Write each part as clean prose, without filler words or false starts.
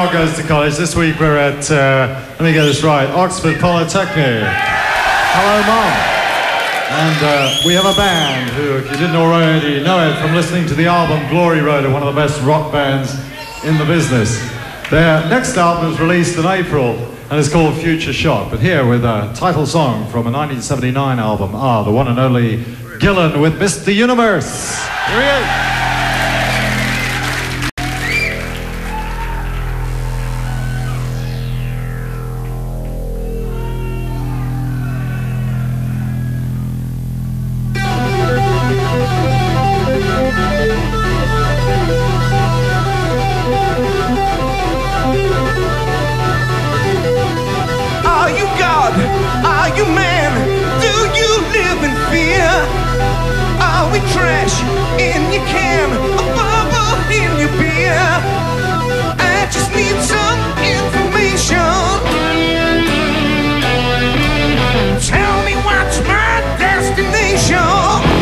Mark goes to college. This week we're at, let me get this right, Oxford Polytechnic. Hello, Mom. And we have a band who, if you didn't already know it from listening to the album Glory Road, are one of the best rock bands in the business. Their next album was released in April and is called Future Shock. But here with a title song from a 1979 album, the one and only Gillan with Mr. Universe. Here he is. Are you man? Do you live in fear? Are we trash in your can? A bubble in your beer? I just need some information. Tell me what's my destination.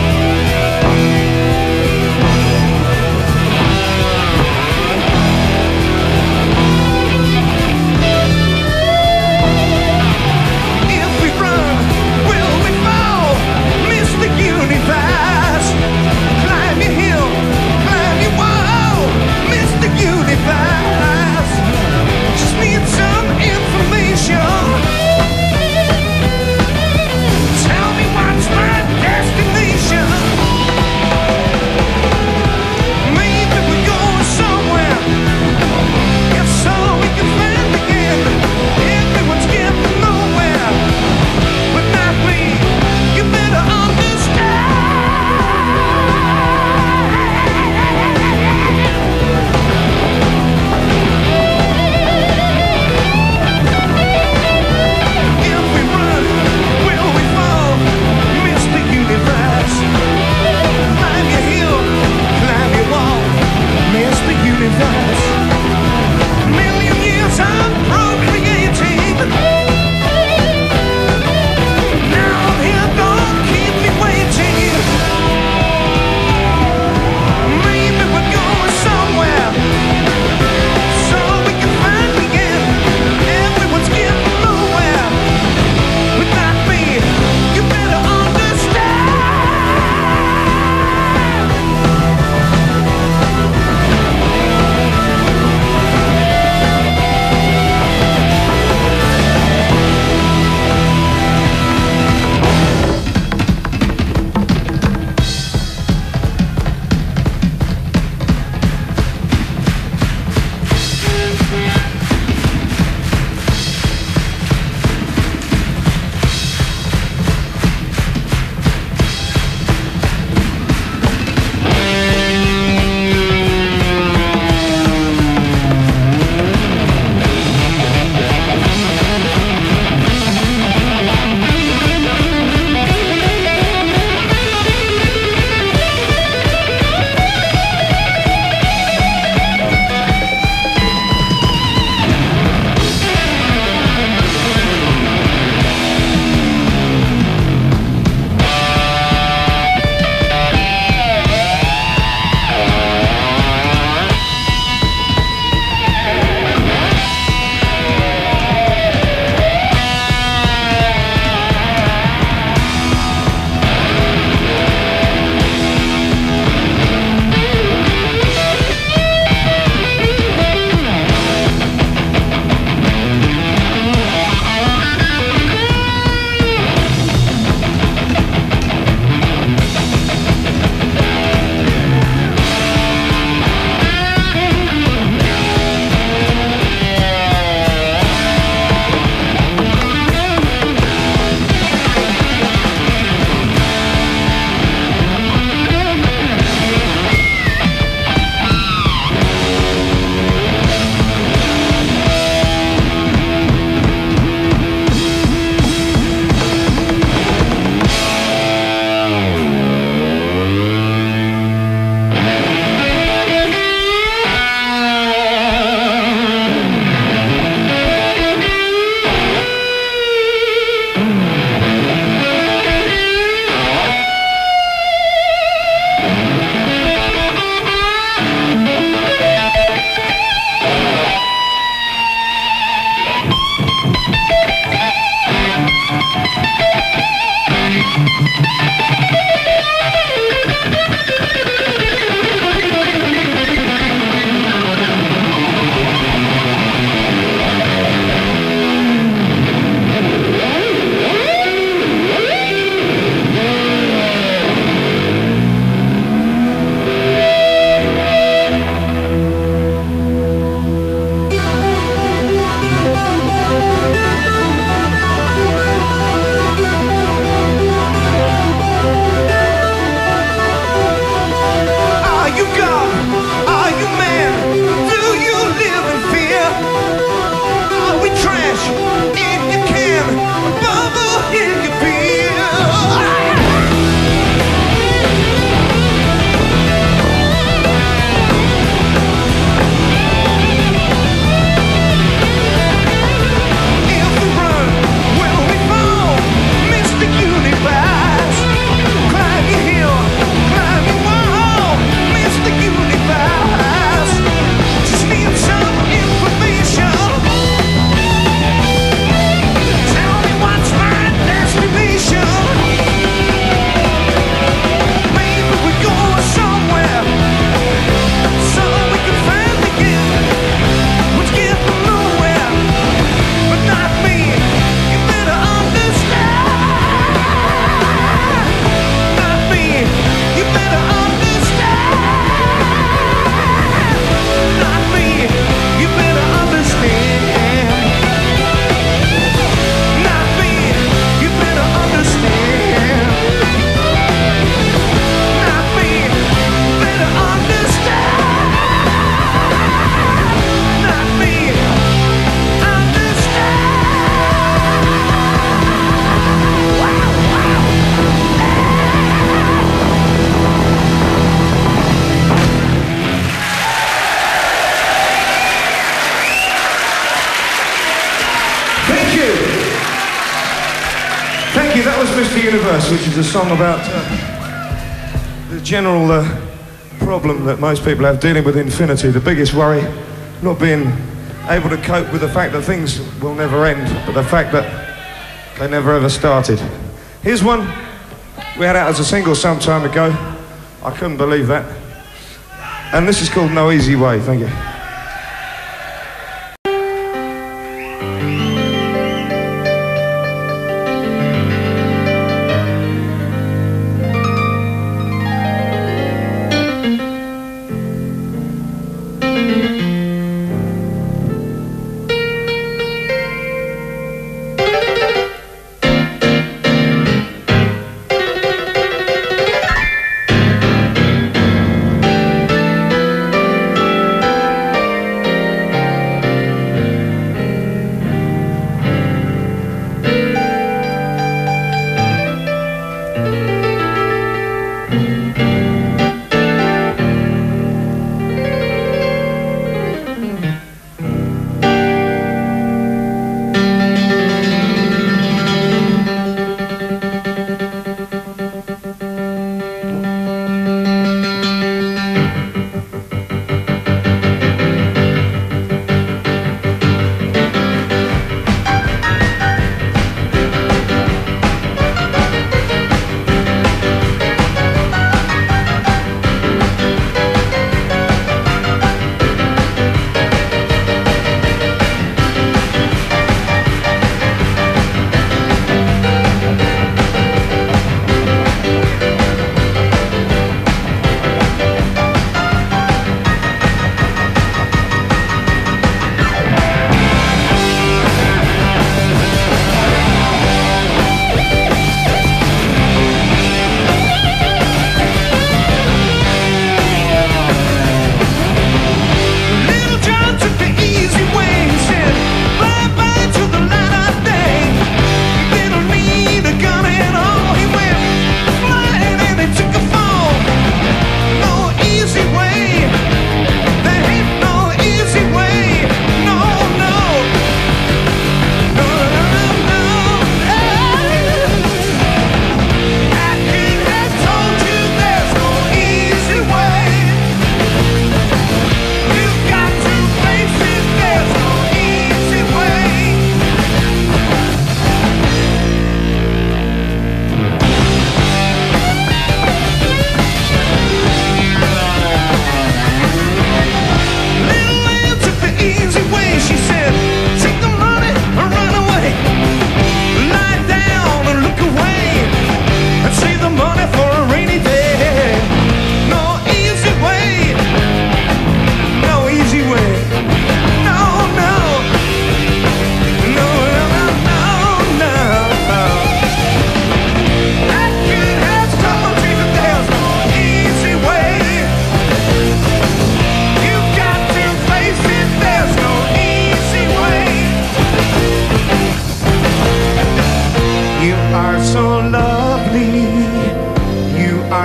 Climb your hill, climb your wall, Mr. Universe. Just need some Mr. Universe, which is a song about the general problem that most people have dealing with infinity. The biggest worry, not being able to cope with the fact that things will never end, but the fact that they never ever started. Here's one we had out as a single some time ago. I couldn't believe that. And this is called No Easy Way. Thank you.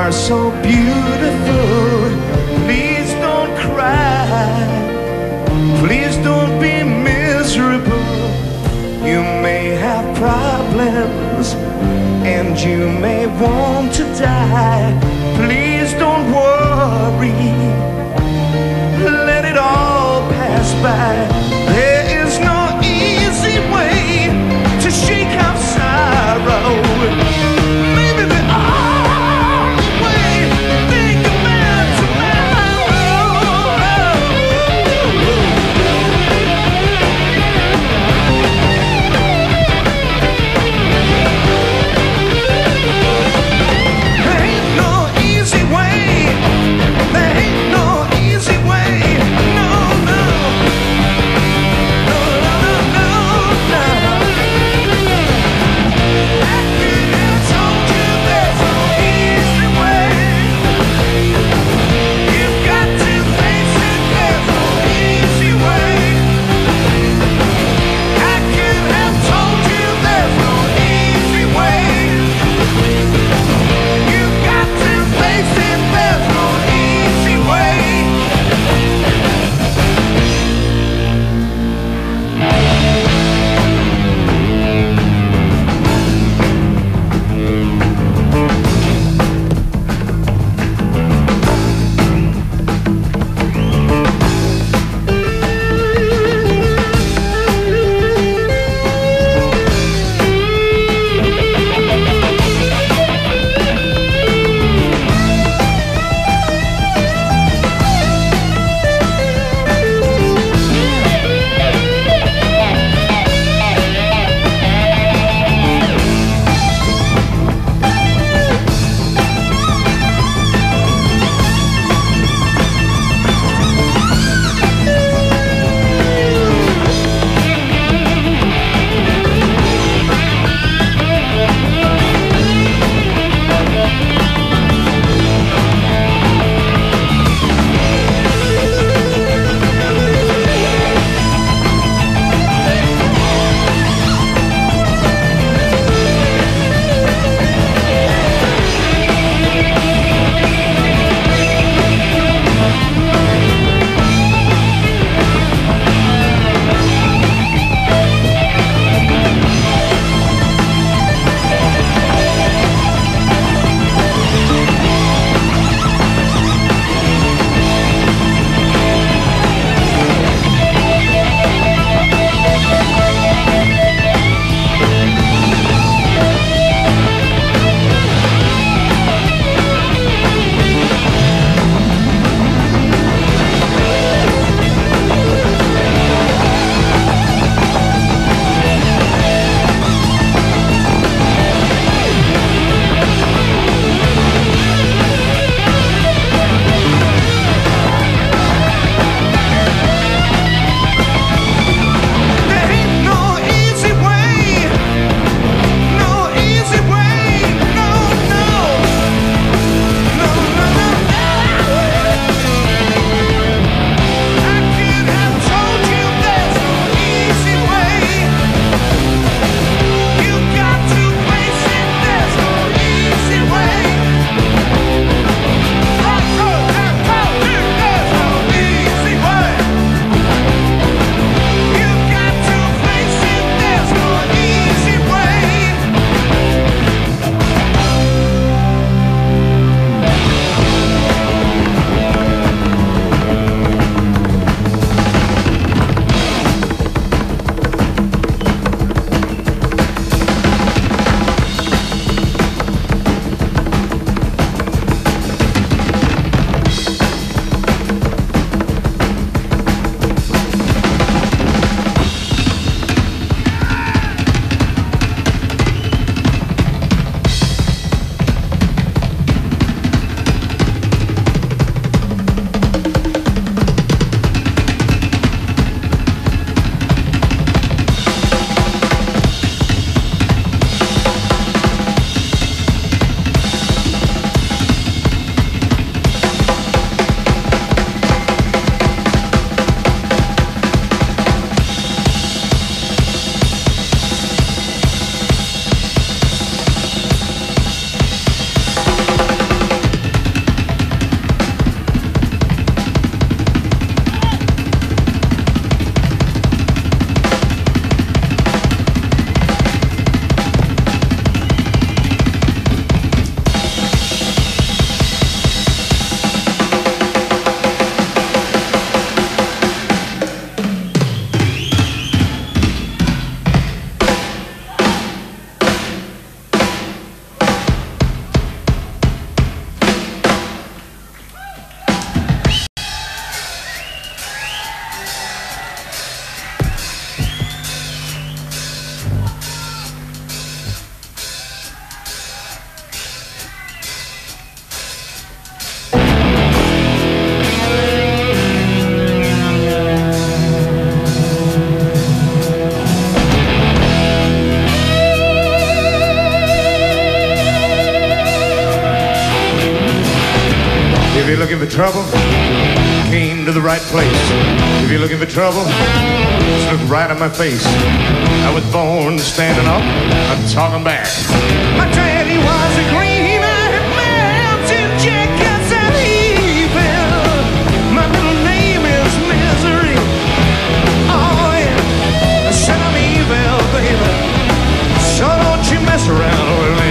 are so beautiful. Please don't cry. Please don't be miserable. You may have problems and you may want to die. Please don't worry. Let it all pass by. There is no easy way to shake out sorrow. Maybe the only way, think about There ain't no easy way. There ain't no easy way. No, no. If you're looking for trouble, came to the right place. If you're looking for trouble, just look right at my face. I was born standing up, I'm talking back. My daddy was a green-eyed mountain jackass and evil. My middle name is Misery. Oh yeah, I said I'm evil, baby. So don't you mess around with me.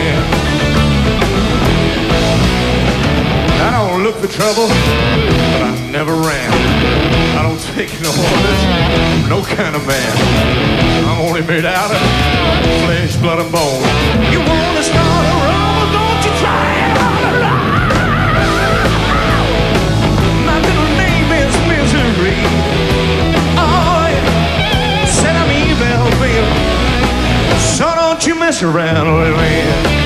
I don't look for trouble, but I never ran. I don't take no orders from no kind of man. I'm only made out of flesh, blood, and bone. You wanna start a rumble, don't you try it all alone. My middle name is Misery. Oh yeah, said I'm evil, baby. So don't you mess around with me.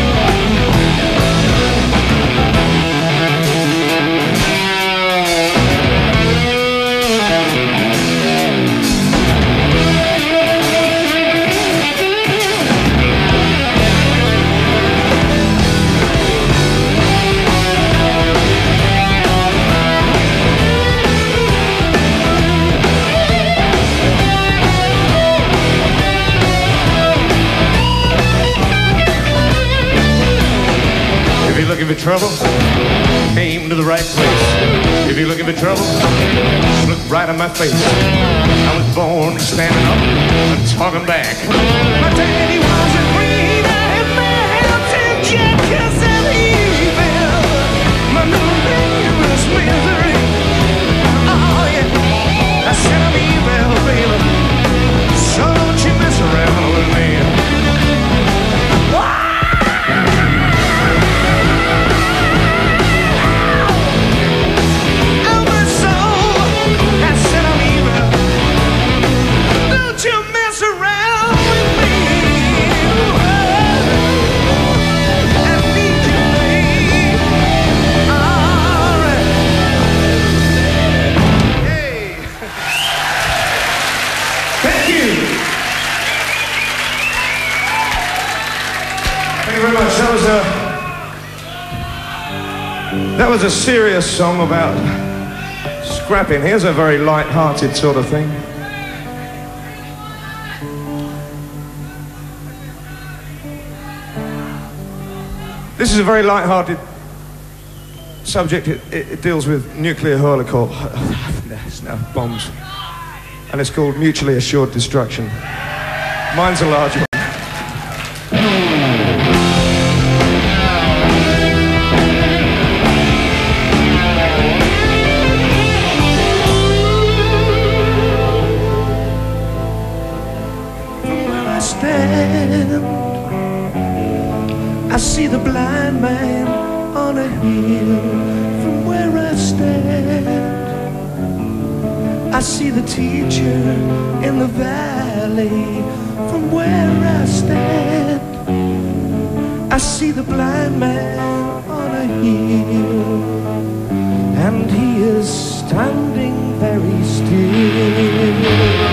Looking for trouble, aim to the right place. If you're looking for trouble, just look right at my face. I was born standing up and talking back. My daddy was a green-eyed mountain jackass and evil. My middle name was Misery. Oh yeah, I said I'm evil, baby. So don't you mess around with me. That was a serious song about scrapping. Here's a very light-hearted sort of thing. This is a very light-hearted subject. It deals with nuclear holocaust. No, bombs. And it's called Mutually Assured Destruction. Mine's a large one. I see the blind man on a hill from where I stand. I see the teacher in the valley from where I stand. I see the blind man on a hill, and he is standing very still.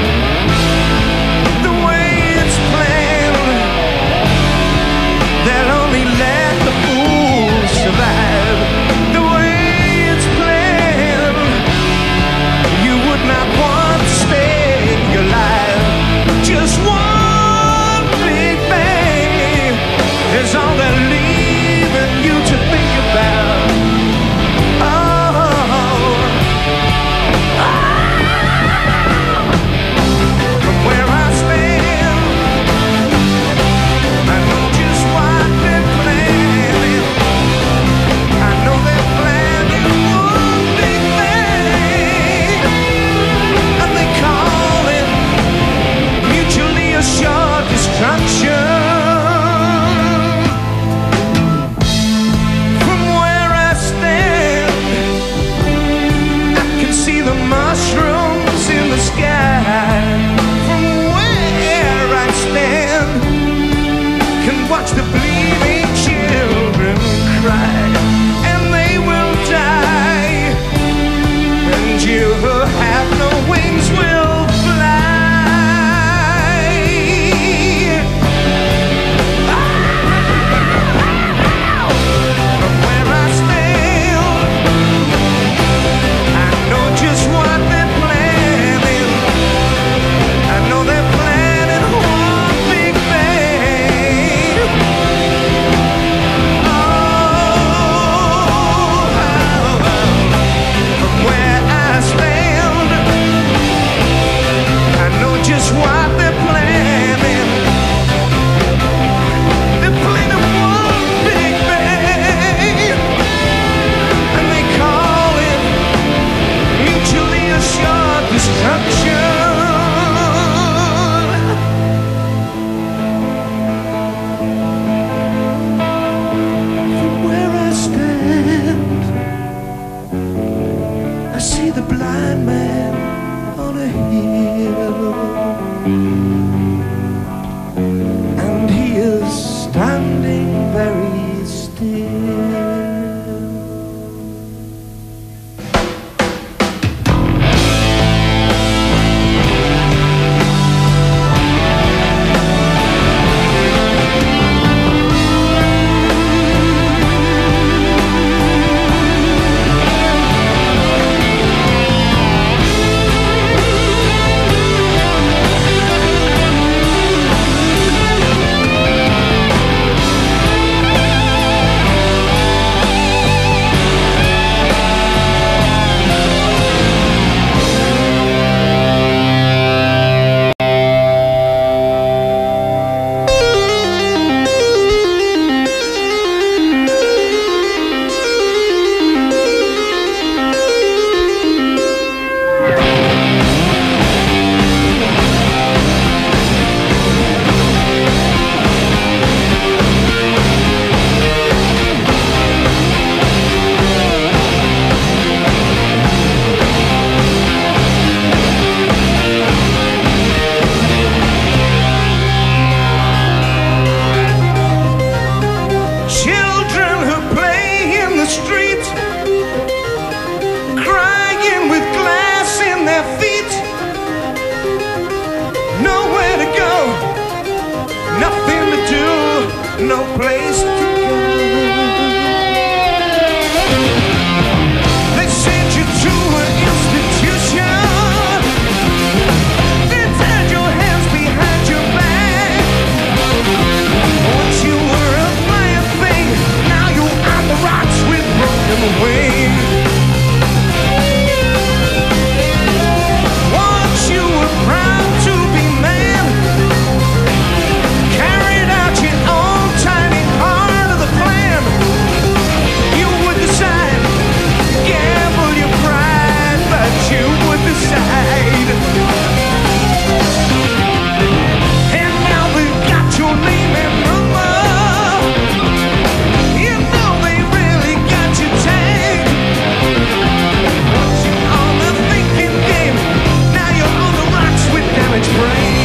They'll only let the fools survive. The way it's planned, you would not want to stay alive. Just one big bang is all they're leaving you no place to go. They sent you to an institution. They tied your hands behind your back. Once you were a flying thing, now you're on the rocks with broken wings. Once you were proud to be man, carried out your own tiny part of the plan. You would decide, gamble your pride, but you would decide. And now they've got your name and number. You know they really got you tagged. Once you're on the thinking game, now you're on the rocks with damaged brain.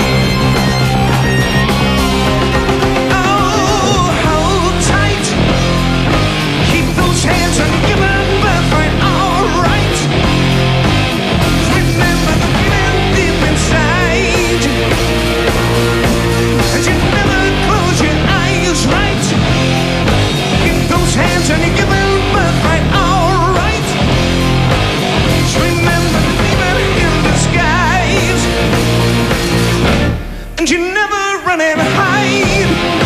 Oh, hold tight. Keep those hands on your birthright, all right. Remember the feeling deep inside. And you never close your eyes, right? Keep those hands on your birthright, all right. Remember the demon in disguise. And you never run and hide.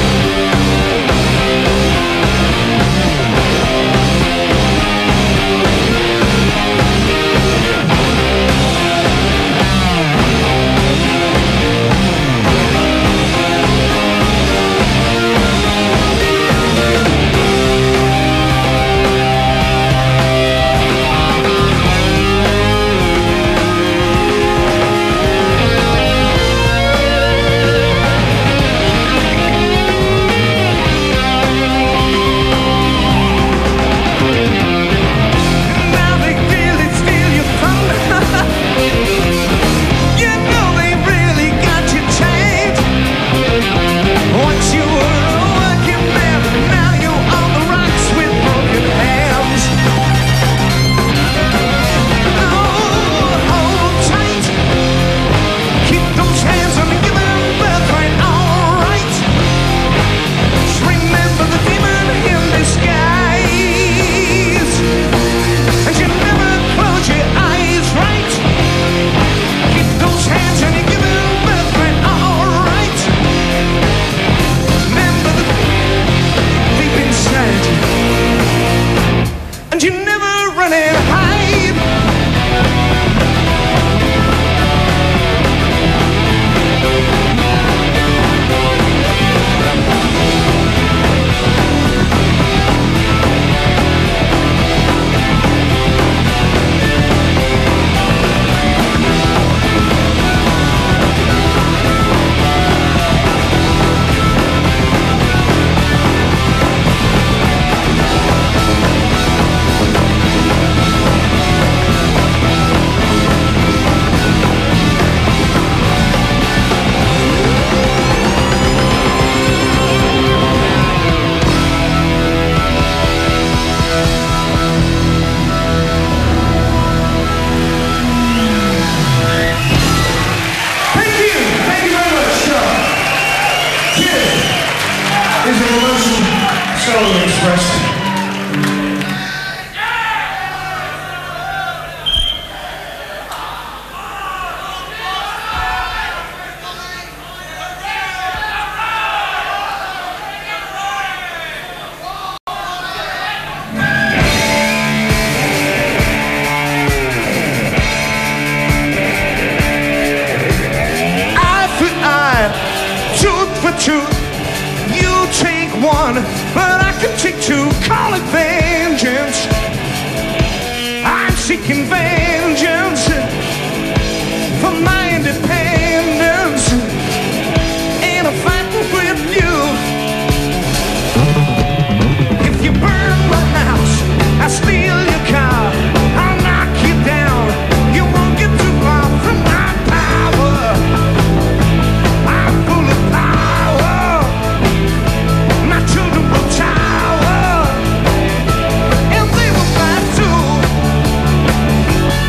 Now they really steal your thunder. You know they really got you tagged. Once you were a working man, now you're on the rocks with broken hands. Oh, hold tight. Keep those hands on the given birthright, all right. Remember the demon in disguise. And you never close your eyes, right? Keep those hands on your given birthright, all right. Remember the deep inside you. And you never run and hide. Thank you very much. Here is an emotion seldom expressed. Eye for eye, tooth for tooth. You take one, but I can take two. Call it vengeance. I'm seeking vengeance for my independence. And I'm fighting with you. If you burn my house, I steal your car, I'll knock you down. You won't get too far from my power. I'm full of power. My children will tower, and they will fight too.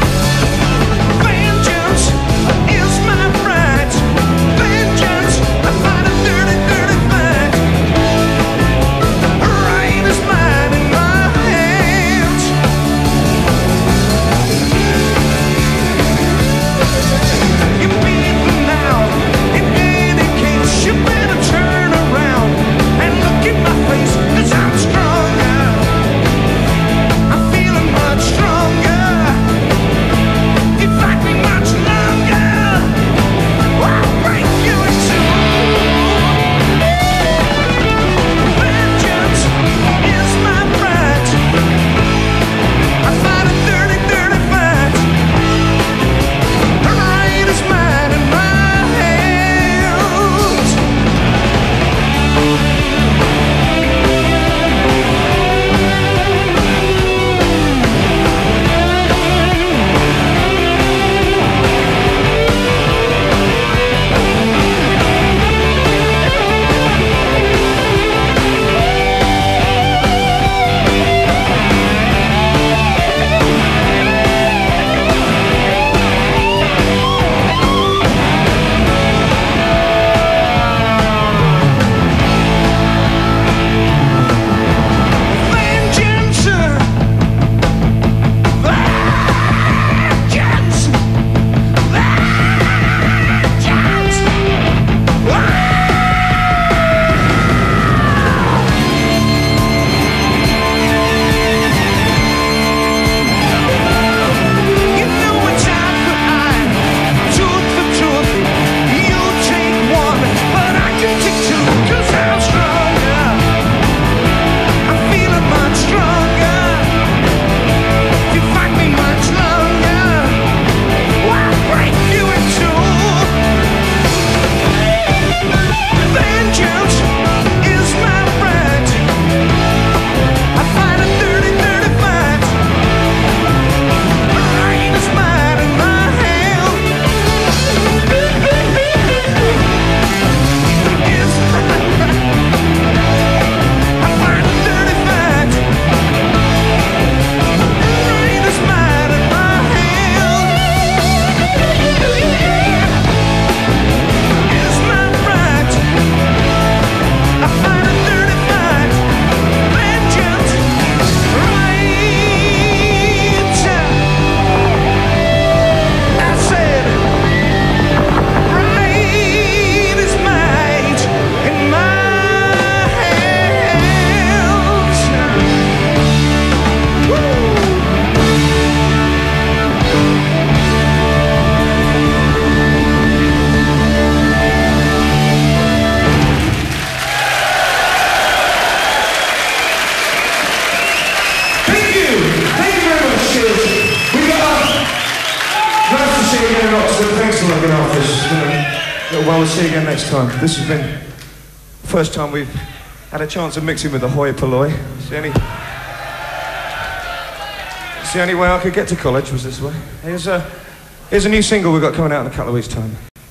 see you again in Oxford. Thanks for looking after us. It's been a little while. We'll see you again next time. This has been the first time we've had a chance of mixing with the hoi polloi. It's the only way I could get to college was this way. Here's a new single we've got coming out in a couple of weeks' time.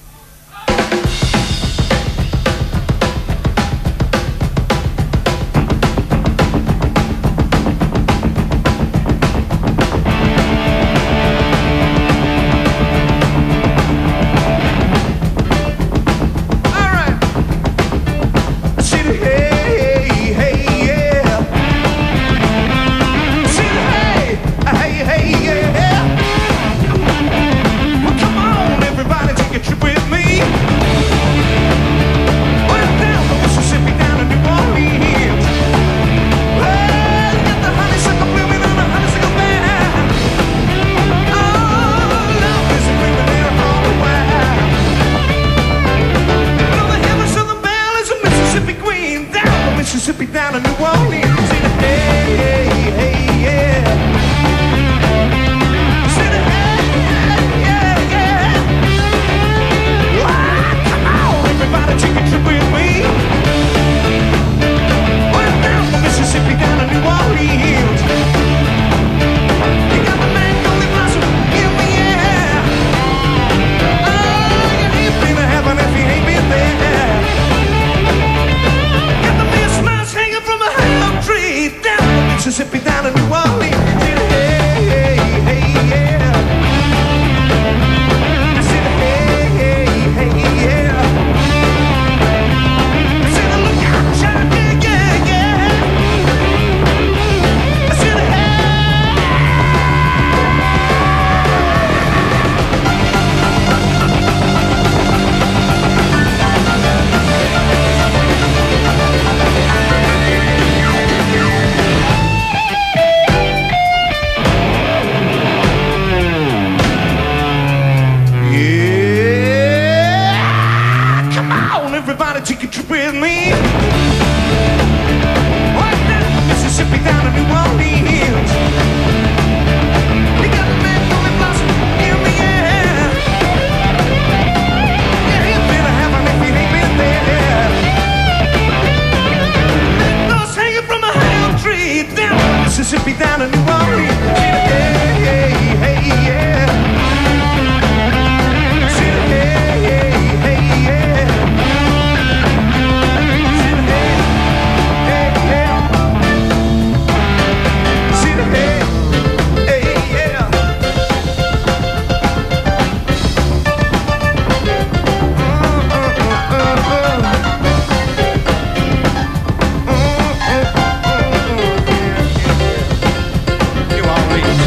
Mississippi down to New Orleans. Hey, hey, hey, yeah. Said, hey, yeah, yeah. Ah, come on, everybody, take a trip with me. Well, down from Mississippi down to New Orleans. You got the man Golden Blossom in the air. Oh, you ain't been to heaven if you ain't been there. Mississippi down to New Orleans. Hey, hey, hey, yeah. I said, hey, hey, hey, yeah. I said, look out, child, yeah, yeah, yeah. I said, everybody take a trip with me. Right now, Mississippi down to New Orleans. You got the man Golden Blossom in the air. Yeah, he's been to heaven if he ain't been there. Those hanging from a high oak tree down to Mississippi down to New Orleans. Hey, hey, hey, yeah. New Orleans.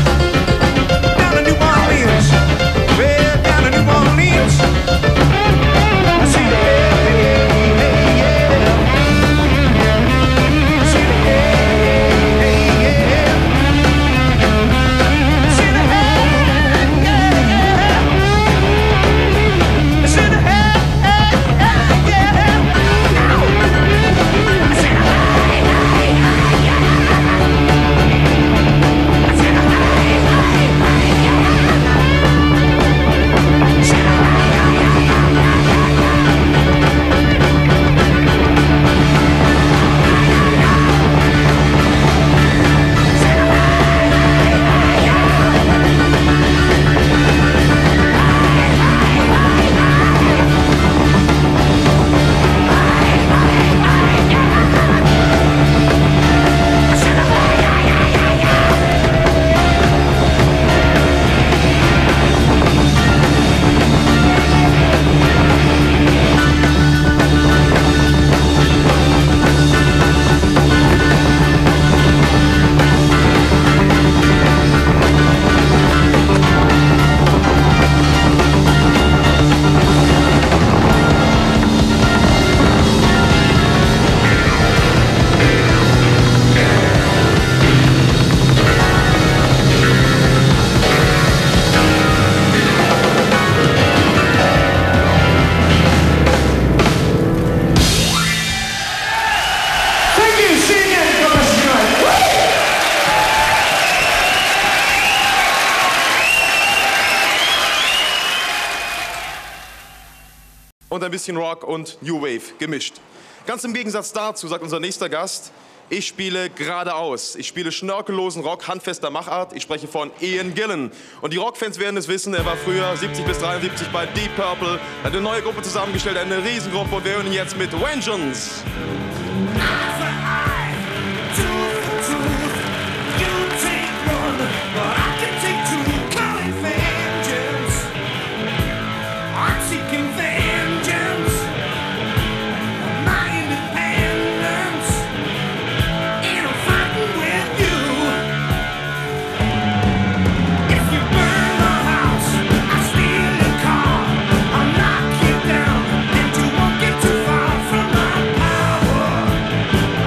und ein bisschen Rock und New Wave gemischt. Ganz im Gegensatz dazu sagt unser nächster Gast, ich spiele geradeaus. Ich spiele schnörkellosen Rock, handfester Machart. Ich spreche von Gillan. Und die Rockfans werden es wissen, er war früher 70 bis 73 bei Deep Purple, hat eine neue Gruppe zusammengestellt, eine Riesengruppe, und wir hören ihn jetzt mit Vengeance. Down, and you won't get too far from my power.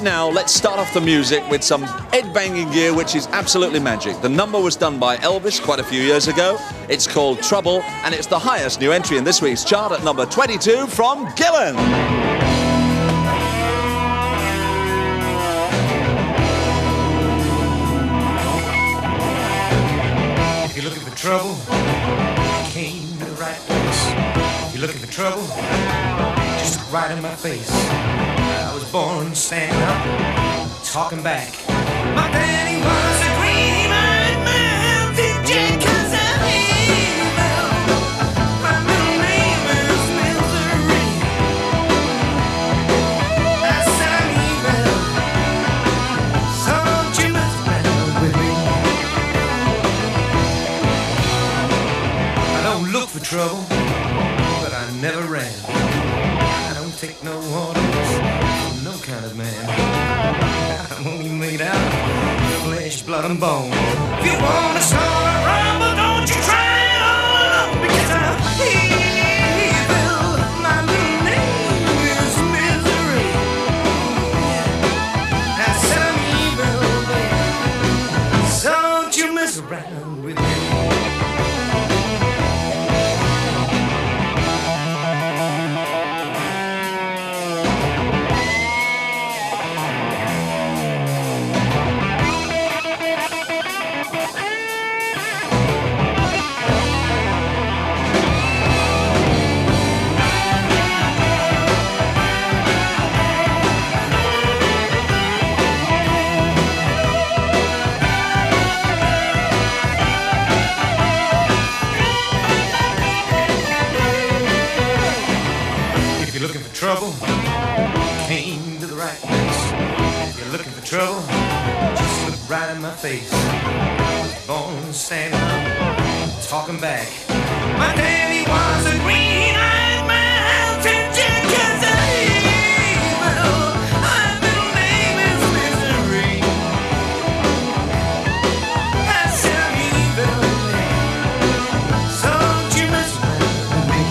now, let's start off the music with some head-banging gear, which is absolutely magic. The number was done by Elvis quite a few years ago. It's called Trouble, and it's the highest new entry in this week's chart at number 22 from Gillan. If you're looking for trouble, you came to the right place. If you're looking for trouble, just look right in my face. I was born standing up, talking back. My daddy was a green-eyed mountain jet, 'cause I'm evil. My middle name is Misery. I said I'm evil, so don't you mess around with me. I don't look for trouble, but I never ran. I don't take no orders from no kind of man. I'm only made out of flesh, blood, and bone. If you wanna start a rumble, don't you try it all alone, because I'm evil. My little name is Misery. I said I'm evil, baby, so don't you mess around with me. Trouble, came to the right place. If you're looking for trouble, just look right in my face. I was born standing up, talking back. My daddy was a green-eyed mountain jet, 'cause I'm evil. My middle name is Misery. I said I'm evil, so don't you mess around with me.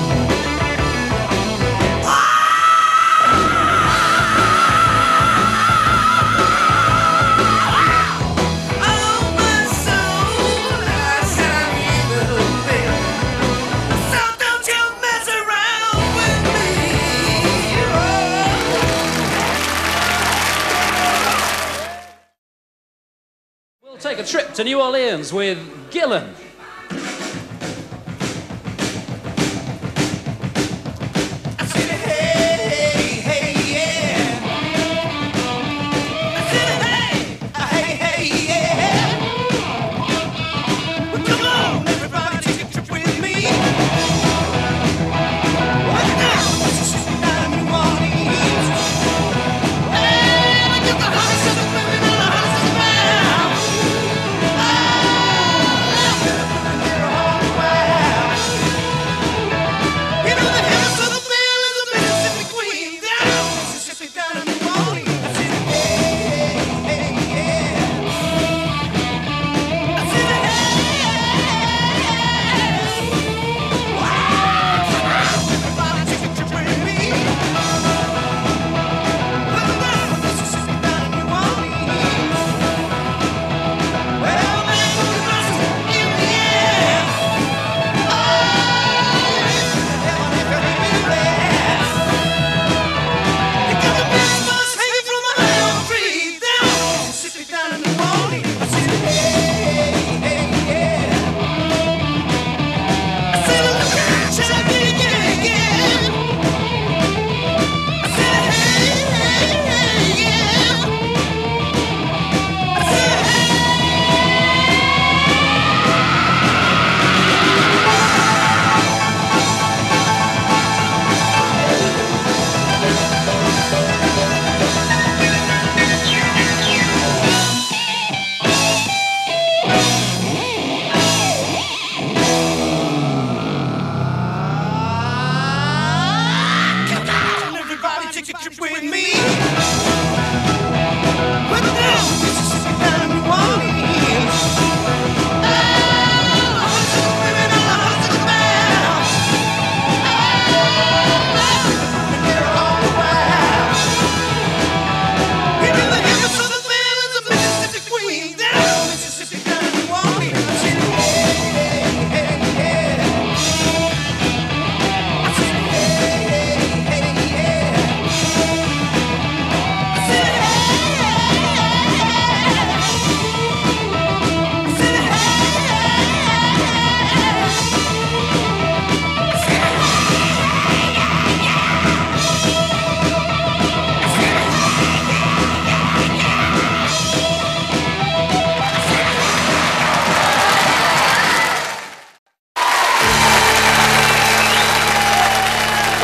Take a trip to New Orleans with Gillan. Yeah.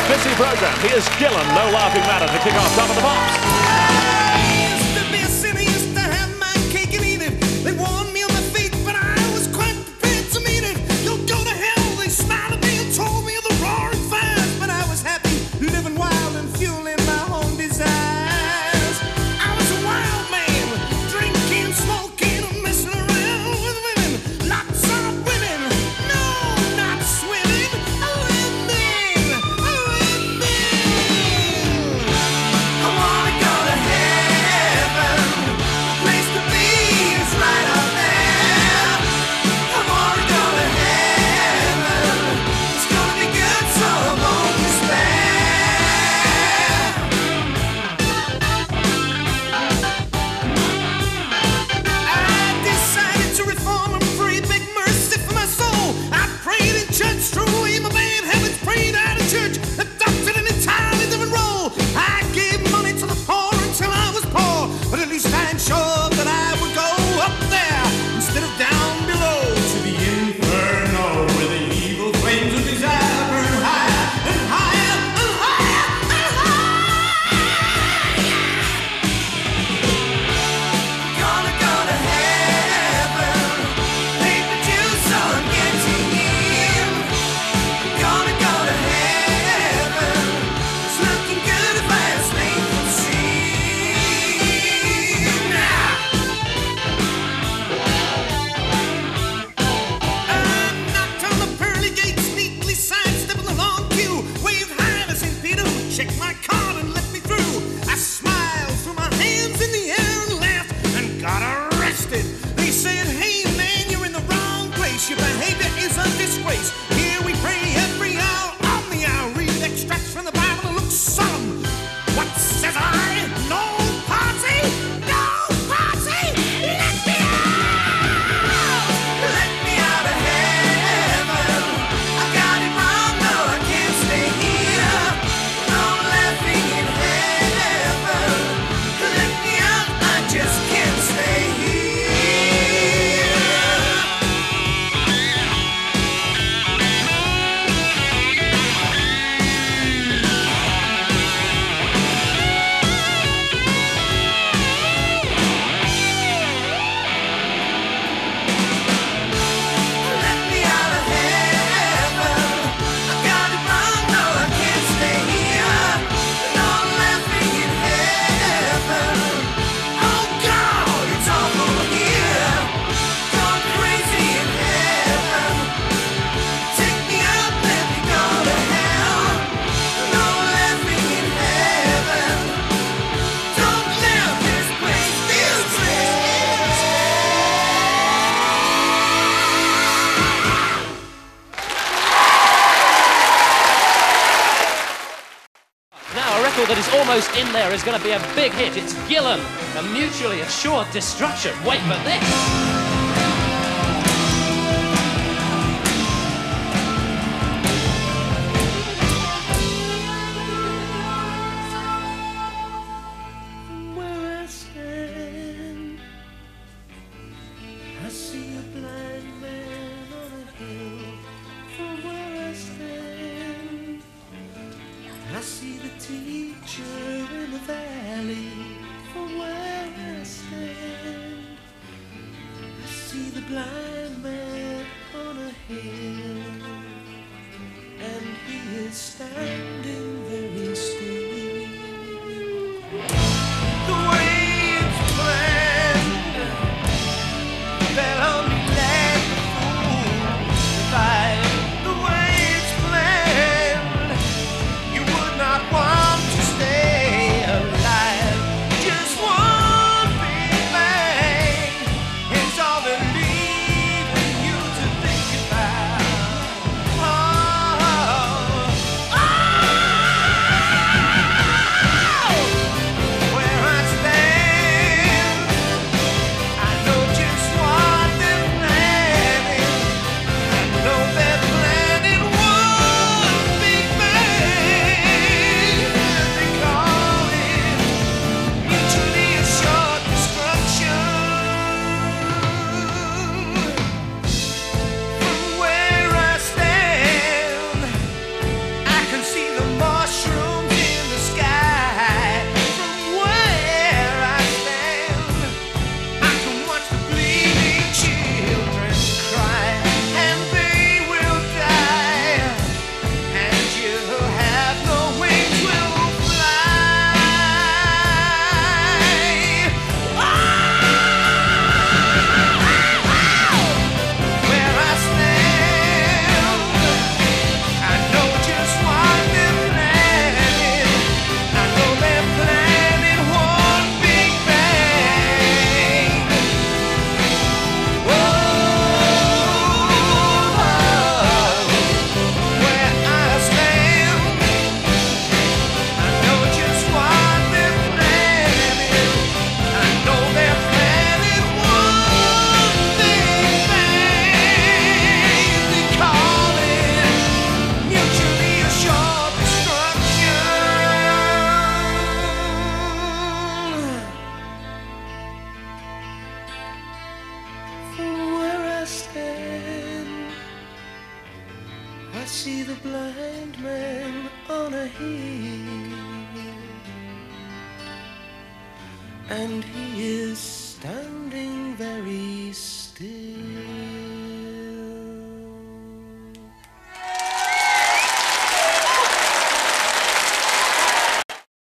busy programme. Here's Gillan, No Laughing Matter, to kick off Top of the Pops. Used to be a sinner, used to have my cake and eat it. They warned me on my feet, but I was quite prepared to meet it. You'll go to hell, they smiled at me and told me of the roaring fires. But I was happy, living wild and fueling my own desires. I was a wild man, drinking, smoking, and messing around with women. Lots of women, no, not swimming. Women. I wanna go to heaven. The place to be is right up there. I wanna go to heaven. It's gonna be good, so I won't despair. I decided to reform and pray, beg mercy for my soul. I prayed in church, threw away my bad habits, prayed out of church, adopted an entirely different role. I gave money to the poor until I was poor, but at least I ensured that I would go up there instead of down below to the inferno, where the evil flames of desire burn higher and higher and higher and higher. Gonna go to heaven, paper juice, so I'm getting in. Gonna go to heaven, it's looking good if I have Spain to see. Now I knocked on the pearly gates, neatly sidestepping the long queue, waved high to St. Peter, who checked my card and let me through. I smiled, threw my hands in the air and laughed, and got arrested. They said, "Hey man, you're in the wrong place. Your behavior is a disgrace. Here we pray every hour on the hour, read extracts from the Bible and look solemn. What says I? No party, no party. Let me out. Let me out of heaven. I got it wrong, no, I can't stay here. No laughing in heaven. Let me out, I just can't stay here. Let me out of heaven. I got it wrong, no, I can't stay here. No laughing in heaven. Oh God, it's awful here. Gone crazy in heaven. Take me out, let me go to hell. No laughing in heaven. Don't let this place feel strange. Now, a record that is almost in there is going to be a big hit. It's Gillan, a mutually assured destruction. Wait for this. Where I stand, I see a blind man on a hill. From where I stand, I see the teacher in the valley. From where I stand, I see the blind man on a hill, and he is standing very still. The way it's planned fell on me like a fool. If the way it's planned, you would not want to stay alive. Just one big bang, it's all they're leaving you to think about. Oh, oh, here, and he is standing very still.